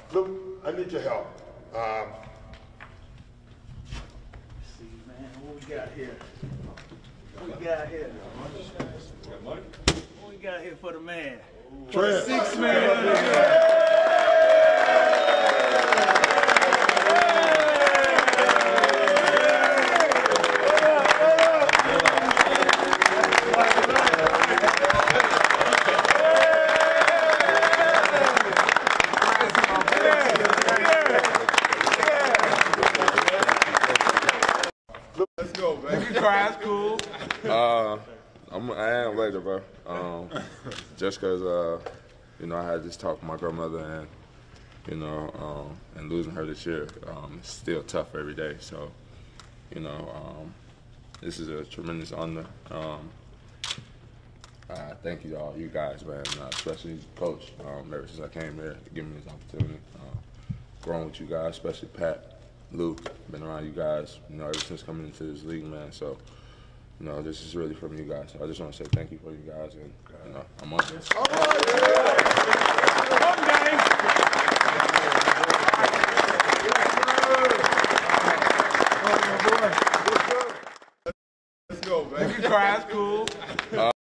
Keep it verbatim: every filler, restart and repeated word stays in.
Luke, I need your help. Um, Let's see, man, what we got here? What we got here? Got money? What we got here for the man? Trent. Six man. Let's go, man. You can cry, it's cool. Uh, I'm, I am later, bro. Um, just because, uh, you know, I had this talk with my grandmother, and you know, um, and losing her this year, um, it's still tough every day. So, you know, um, this is a tremendous honor. Um, uh, thank you to all you guys, man, uh, especially Coach. Um, ever since I came here, giving me this opportunity, uh, growing with you guys, especially Pat, Luke, been around you guys, you know, ever since coming into this league, man. So, you know, this is really from you guys. So I just want to say thank you for you guys, and you know, I'm on it. All right. Let's go, man. You can cry, it's cool.